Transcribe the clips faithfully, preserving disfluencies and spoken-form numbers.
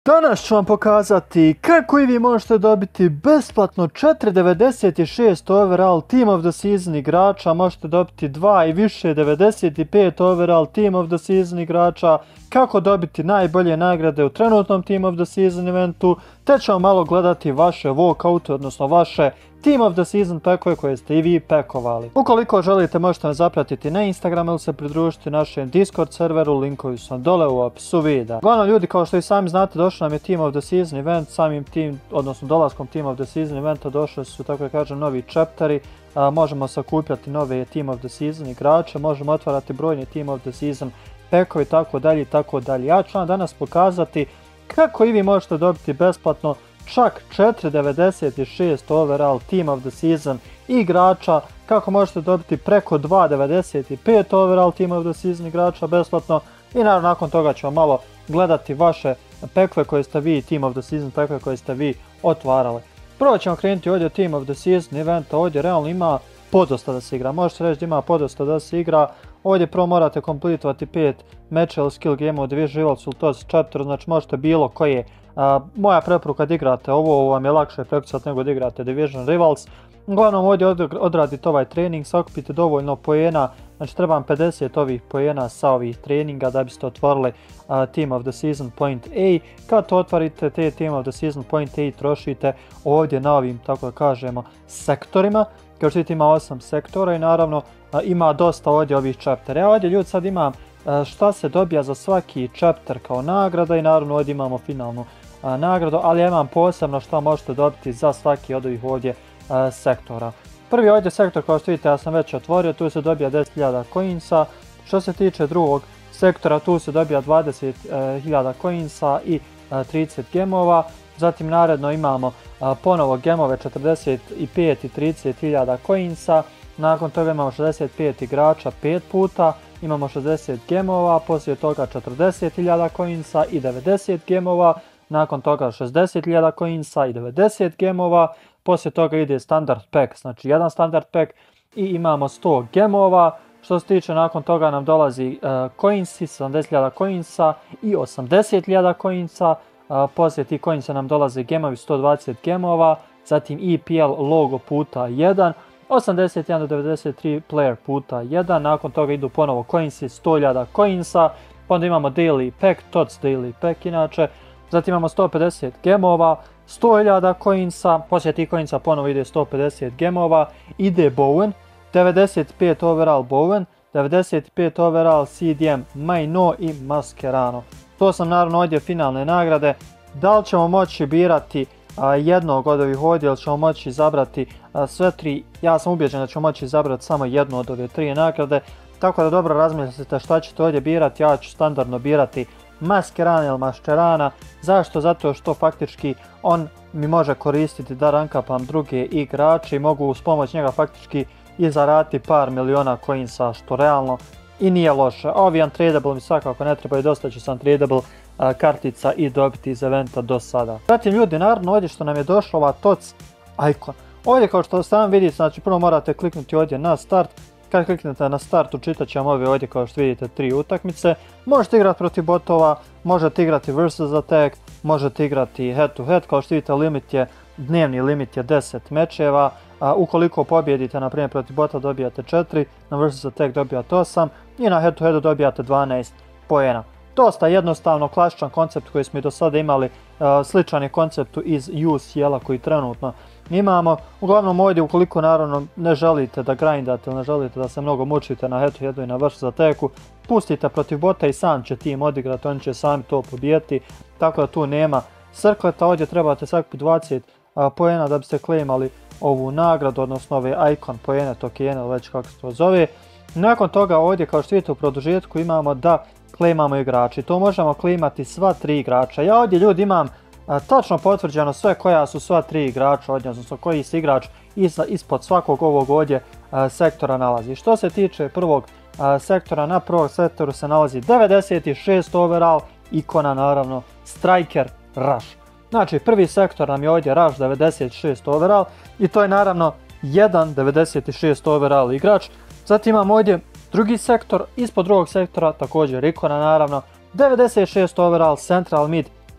Danas ću vam pokazati kako i vi možete dobiti besplatno četiri devedeset šest overall Team of the Season igrača, možete dobiti dva i više devedeset pet overall Team of the Season igrača, kako dobiti najbolje nagrade u trenutnom Team of the Season eventu, te ćemo malo gledati vaše walkoute, odnosno vaše Team of the Season packove koje ste i vi pekovali. Ukoliko želite možete me zapratiti na Instagram ili se pridružiti našem Discord serveru, linkovi su vam dole u opisu videa. Uglavnom ljudi, kao što i sami znate, došli nam je Team of the Season event, samim tim, odnosno dolaskom Team of the Season eventa došli su, tako da kažem, novi chapteri, a, možemo sakupljati nove Team of the Season igrače, možemo otvarati brojne Team of the Season packovi, tako dalje i tako dalje. Ja ću vam danas pokazati kako i vi možete dobiti besplatno čak četiri devedeset šest overall Team of the Season igrača, kako možete dobiti preko dva devedeset pet overall Team of the Season igrača besplatno i naravno nakon toga ćemo malo gledati vaše packove koje ste vi, Team of the Season packove koje ste vi otvarali. Prvo ćemo krenuti ovdje od Team of the Season eventa, ovdje realno ima podosta da se igra, možete reći da ima podosta da se igra. Ovdje prvo morate kompletovati pet mečeva skill game u Division Rivals Ultos chapter, znači možete bilo koje. Uh, moja preporuka da igrate ovo, ovo vam je lakše prekusati nego da igrate Division Rivals. Uglavnom ovdje odradite ovaj trening, sakupite dovoljno poena, znači treba vam pedeset ovih poena sa ovih treninga da biste otvorili uh, Team of the Season Point A. Kad to otvorite, te Team of the Season Point A trošite ovdje na ovim, tako da kažemo, sektorima. Kao što vidite ima osam sektora i naravno uh, ima dosta ovdje ovih chaptera. Ja ovdje ljudi sad imam uh, šta se dobija za svaki chapter kao nagrada i naravno ovdje imamo finalnu uh, nagradu, ali ja imam posebno šta možete dobiti za svaki od ovih ovdje uh, sektora. Prvi ovdje sektor, kao što vidite, ja sam već otvorio, tu se dobija deset hiljada coinsa. Što se tiče drugog sektora, tu se dobija dvadeset hiljada coinsa i uh, trideset gemova. Zatim naredno imamo uh, ponovo gemove četrdeset pet i trideset hiljada coinsa. Nakon toga imamo šezdeset pet igrača pet puta, imamo šezdeset gemova, poslije toga četrdeset hiljada coinsa i devedeset gemova, nakon toga šezdeset hiljada coinsa i devedeset gemova, poslije toga ide standard pack, znači jedan standard pack i imamo sto gemova. Što se tiče, nakon toga nam dolazi uh, coinsi, sedamdeset hiljada coinsa i osamdeset hiljada coinsa, uh, poslije tih coinsa nam dolaze gemovi, sto dvadeset gemova, zatim E P L logo puta jedan, osamdeset jedan do devedeset tri player puta jedan, nakon toga idu ponovo coinsi, sto hiljada coinsa, pa onda imamo daily pack, T O T S daily pack inače, zatim imamo sto pedeset gemova, sto hiljada coinsa, poslije tih coinsa ponovo ide sto pedeset gemova, ide Bowen, devedeset pet overall Bowen, devedeset pet overall C D M Maino i Mascherano. To sam naravno ovdje finalne nagrade. Da li ćemo moći birati a, jednog od ovih ovdje ili ćemo moći izabrati a, sve tri? Ja sam ubeđen da ćemo moći izabrati samo jednu od ove tri nagrade, tako da dobro razmislite šta ćete ovdje birati. Ja ću standardno birati Mascherano ili Mascherana. Zašto? Zato što faktički on mi može koristiti da rankapam druge igrače i mogu uz pomoć njega faktički i zaraditi par miliona coinsa, što realno i nije loše. Ovi untradable mi svakako ne trebaju, dosta ću sam untradable uh, kartica i dobiti iz eventa do sada. Zatim ljudi, naravno ovdje što nam je došlo ova T O T S icon. Ovdje kao što ste vam vidite, znači prvo morate kliknuti ovdje na start. Kad kliknete na start, učitat ćemo ove ovdje kao što vidite tri utakmice. Možete igrati protiv botova, možete igrati versus attack, možete igrati head to head. Kao što vidite, limit je, dnevni limit je deset mečeva. A, ukoliko pobjedite, na primjer protiv bota, dobijate četiri, na versus attack dobijate osam i na head to headu dobijate dvanaest poena. Dosta jednostavno, klasičan koncept koji smo i do sada imali, uh, sličan je konceptu iz U C L-a koji trenutno imamo. Uglavnom ovdje, ukoliko naravno ne želite da grindate ili ne želite da se mnogo mučite na head to headu i na versus attacku, pustite protiv bota i sam će tim odigrati, oni će sami to pobijeti, tako da tu nema srkleta. Ovdje trebate sakupiti dvadeset uh, poena da biste claimali ovu nagradu, odnosno ove icon poene, tokene, već kako se to zove. Nakon toga ovdje, kao što vidite u produžetku, imamo da claimamo igrači. To možemo claimati sva tri igrača. Ja ovdje ljudi imam a, tačno potvrđeno sve koja su sva tri igrača, odnosno koji se igrač iza, ispod svakog ovog ovdje a, sektora nalazi. Što se tiče prvog a, sektora, na prvog sektoru se nalazi devedeset šest overall, ikona naravno Striker Rush. Znači prvi sektor nam je ovdje Rush devedeset šest overall i to je naravno jedan devedeset šest overall igrač. Zatim imamo ovdje drugi sektor, ispod drugog sektora također ikona naravno devedeset šest overall Central Mid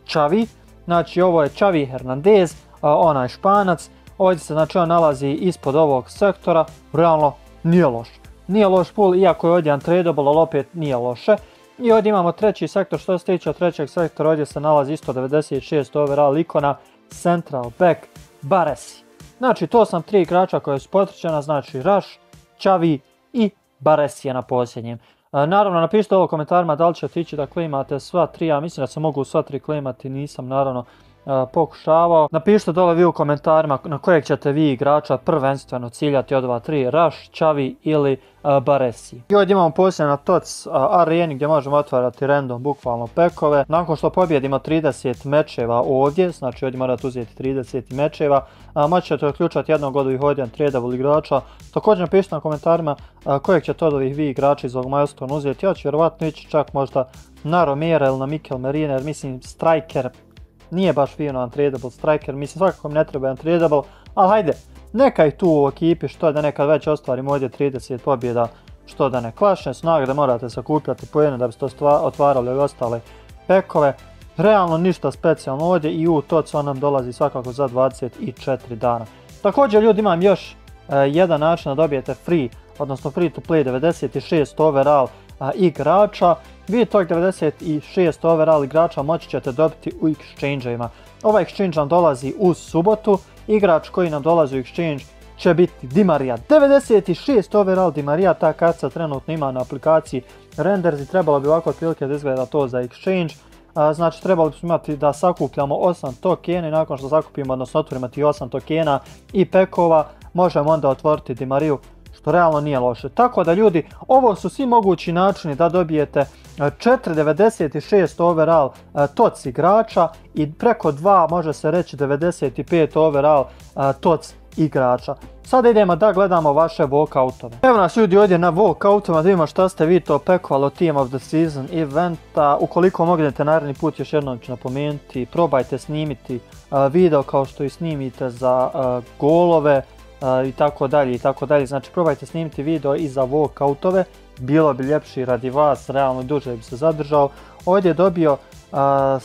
Xavi. Znači ovo je Xavi Hernandez, onaj Španac. Ovdje se znači on nalazi ispod ovog sektora, realno nije loš. Nije loš pool, iako je ovdje untradable, ali opet nije loše. I ovdje imamo treći sektor, što se tiče od trećeg sektora, ovdje se nalazi isto devedeset šest overall ikona, central back, Baresi. Znači to sam tri igrača koje su potvrđena, znači Rush, Xavi i Baresi je na posljednjem. Naravno, napišite ovo u komentarima da li ćete ići da klimate sva tri, ja mislim da se mogu sva tri klimati, nisam naravno Uh, pokušavao. Napišite dole vi u komentarima na kojeg ćete vi igrača prvenstveno ciljati od ova tri, Rush, Xavi ili uh, Baresi. I ovdje imamo poslije na T O C uh, areni gdje možemo otvarati random bukvalno pekove. Nakon što pobjedimo trideset mečeva ovdje, znači ovdje morate uzeti trideset mečeva, uh, moći ćete otključati jednog od ovih ovdje tradable igrača. Također napišite na komentarima uh, kojeg ćete od ovih vi igrača iz ovog milestone uzeti. Ja ću vjerovatno ići čak možda na Romera ili na Mikel Merina, jer mislim striker nije baš fino untradable striker, mislim svakako mi ne treba untradable, ali hajde, neka ih tu u ekipi, što da nekad već ostvarimo ovdje trideset pobjeda, što da ne klašne snage, da morate sakupljati poene da biste otvarali ove ostale pekove. Realno ništa specijalno ovdje i u T O C on nam dolazi svakako za dvadeset četiri dana. Također ljudi, imam još uh, jedan način da dobijete free, odnosno free to play devedeset šest overall uh, igrača. Vi tog devedeset šest overall igrača moći ćete dobiti u exchange-ima. Ovaj exchange nam dolazi u subotu. Igrač koji nam dolazi u exchange će biti Di Maria. devedeset šest overall Di Maria, ta karta trenutno ima na aplikaciji Renders i trebalo bi ovako otprilike da izgleda to za exchange. A, znači trebali bismo imati da sakupljamo osam tokena i nakon što sakupimo, odnosno otvorimo ti osam tokena i pekova, možemo onda otvoriti Di Mariju, što realno nije loše. Tako da ljudi, ovo su svi mogući načini da dobijete četiri devedeset šest overall uh, T O C igrača i preko dva može se reći devedeset pet overall uh, T O C igrača. Sada idemo da gledamo vaše walkoutove. Evo nas ljudi ovdje na walkoutovima, da vidimo šta ste vi to pekovali od Team of the Season eventa. Ukoliko mognete naredni put, još jednom ću napomenuti, probajte snimiti uh, video kao što i snimite za uh, golove uh, i tako dalje i tako dalje. Znači probajte snimiti video i za walkoutove. Bilo bi ljepši radi vas, realno duže bi se zadržao. Ovdje je dobio uh,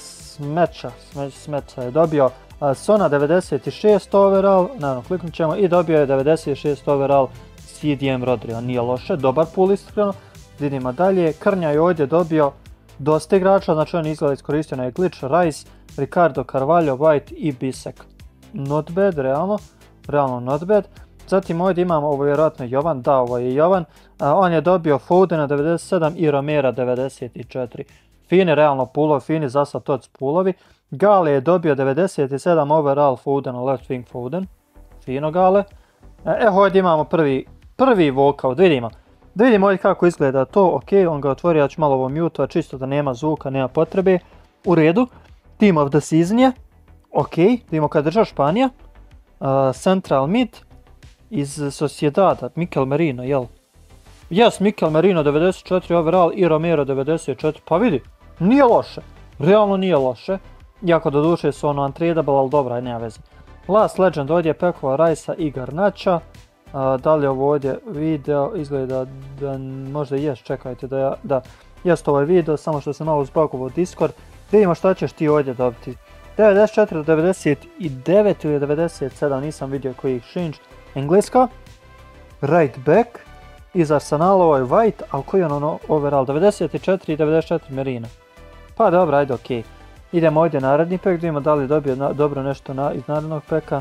Smeča, Smeča je dobio uh, Sona devedeset šest overall, naravno kliknut ćemo, i dobio je devedeset šest overall C D M Rodrigo, nije loše, dobar pool iskreno. Vidimo dalje, Krnja je ovdje dobio dosta igrača, znači on izgleda iskoristio na glitch, Rice, Ricardo, Carvalho, White i Bisek. Not bad, realno, realno not bad. Zatim ovdje imamo, ovo je vjerojatno Jovan, da ovo je Jovan, a, on je dobio Fodena devedeset sedam i Romera devedeset četiri. Fini realno pulovi, fini za sad T O C pulovi. Gale je dobio devedeset sedam overall Foden, left wing Foden. Fino Gale. E, ovdje imamo prvi, prvi walkout, vidimo. Da vidimo ovdje kako izgleda to, ok, on ga otvorio, ja ću malo ovo mute, čisto da nema zvuka, nema potrebe. U redu, Team of the Season je, ok, vidimo kad drža Španija. Uh, Central mid. Iz Sociedada, Mikel Merino, jel? Yes, Mikel Merino devedeset četiri overall i Romero devedeset četiri, pa vidi, nije loše, realno nije loše, iako do duše su ono untradable, ali dobra, nema veze. Last Legend ovdje je pekova Ricea i Garnacha, uh, da li je ovo ovdje video, izgleda da možda jes, čekajte da ja, da, jest ovaj video, samo što se malo zbagovao Discord, vidimo šta ćeš ti ovdje dobiti. devedeset četiri do devedeset devet ili devedeset sedam, nisam vidio koji exchange. Engleska, right back, iz Arsenala ovo je White, a koji je ono overall, devedeset četiri i devedeset četiri Merina. Pa dobro, ajde, ok. Idemo ovdje naredni pek, da vidimo da li dobio na, dobro nešto na, iz narednog peka.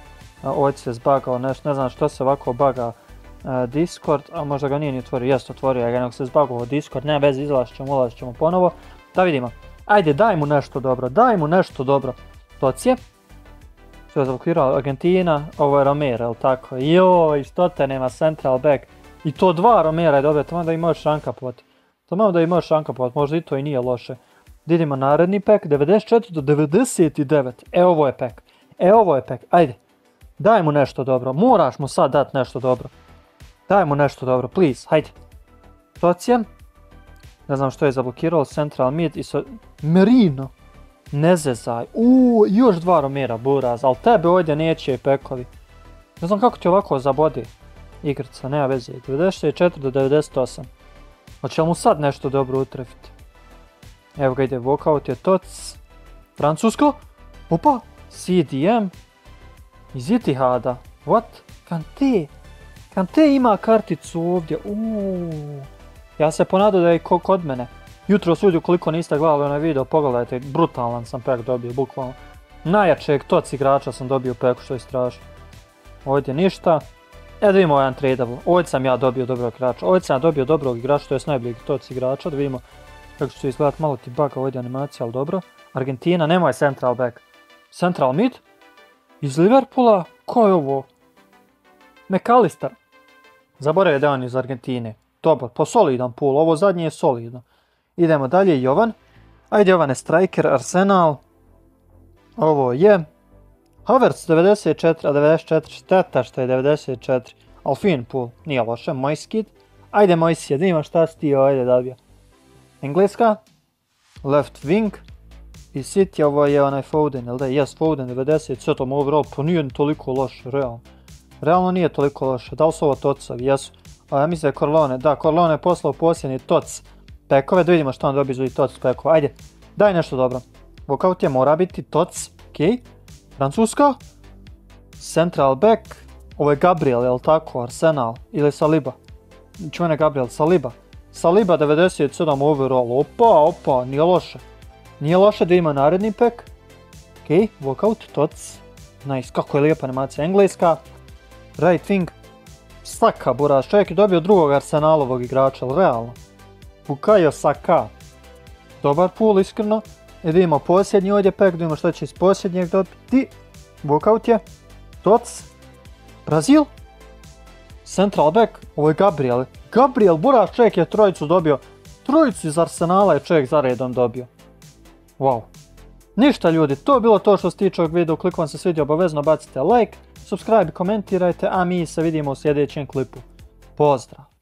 Ovdje se zbagao nešto, ne znam što se ovako baga uh, Discord, a možda ga nije ni otvorio, jest otvorio ga, nego se zbagao Discord, nema veze, izlašit ćemo, ulazit ćemo ponovo. Da vidimo, ajde daj mu nešto dobro, daj mu nešto dobro. T O C je. Što je zablokirao Argentina, ovo je Romero, jel tako? Joj, što te nema central back. I to dva Romera je dobio, to malo da i možeš rankapovat. To malo da i možeš rankapovat, možda i to i nije loše. Idemo naredni pek, devedeset četiri do devedeset devet. E ovo je pek, e ovo je pek, ajde. Daj mu nešto dobro, moraš mu sad dati nešto dobro. Daj mu nešto dobro, please, hajde. T O C je. Ne znam što je zablokirao, central mid i so... Merino. Ne zezaj, uuu, još dva Romera, buraz, ali tebe ovdje neće pekovi. Ne znam kako ti ovako zabodi igrica, nema veze, devedeset četiri do devedeset osam. Hoće li mu sad nešto dobro utrefiti? Evo ga ide walkout, je T O C. Francusko. Opa, C D M. Iz Etihada. What? Kante. Kante ima karticu ovdje. Uuu. Ja se ponadao da je ko kod mene. Jutro sudio koliko niste gledali onaj video, pogledajte, brutalan sam pek dobio, bukvalno. Najjačeg toc igrača sam dobio u peku, što je strašno. Ovdje ništa. E da vidimo ovaj untradeable. Ovdje sam ja dobio dobrog igrača. Ovdje sam ja dobio dobrog igrača, to je najboljeg toc igrača. Da vidimo kako će izgledati, malo ti bug ovdje animacija, ali dobro. Argentina, nemoj central back. Central mid? Iz Liverpoola? Ko je ovo? McAllister. Zaboravio da je on iz Argentine. Dobar, po solidan pool, ovo zadnje je solidno. Idemo dalje, Jovan. Ajde, Jovan je striker, Arsenal. Ovo je Havertz devedeset četiri, a devedeset četiri šteta što je devedeset četiri. Ali fin pool, nije loše, Mojskid. Ajde Mojsije, da ima šta si ti ovdje dobio. Engleska. Left wing. I City, ovo je onaj Foden, jel da? Yes, Foden devedeset, sve to mu overall, pa nije toliko loše, realno. Realno nije toliko loše, da li su ovo tocovi, jesu. A ja mislim da je Corleone, da, Corleone je poslao posljednji toc pekove, da vidimo što on dobije za toc pekova, ajde, daj nešto dobro. Walkout je mora biti toc, okej. Francuska. Central back, ovo je Gabriel, jel tako, Arsenal, ili Saliba. Čuva ne Gabriel, Saliba. Saliba devedeset sedam overall, opa, opa, nije loše. Nije loše da ima naredni pek. Okej, walkout, toc. Nice, kako je lijepa animacija, Engleska. Right wing. Saka, buraz, čovjek je dobio drugog Arsenalovog igrača, ali realno. Bukayo Saka. Dobar pool, iskreno. I da imamo posljednji ovdje pek, da imamo što će iz posljednjeg dobiti. Walkout je. Toc. Brazil. Central back, ovo je Gabriel. Gabriel, buraz, čovjek je trojicu dobio. Trojicu iz Arsenala je čovjek za redom dobio. Wow. Ništa ljudi, to je bilo to što se tiče ovog videa. Ukoliko vam se svidio, obavezno bacite like, subscribe, komentirajte, a mi se vidimo u sljedećem klipu. Pozdrav!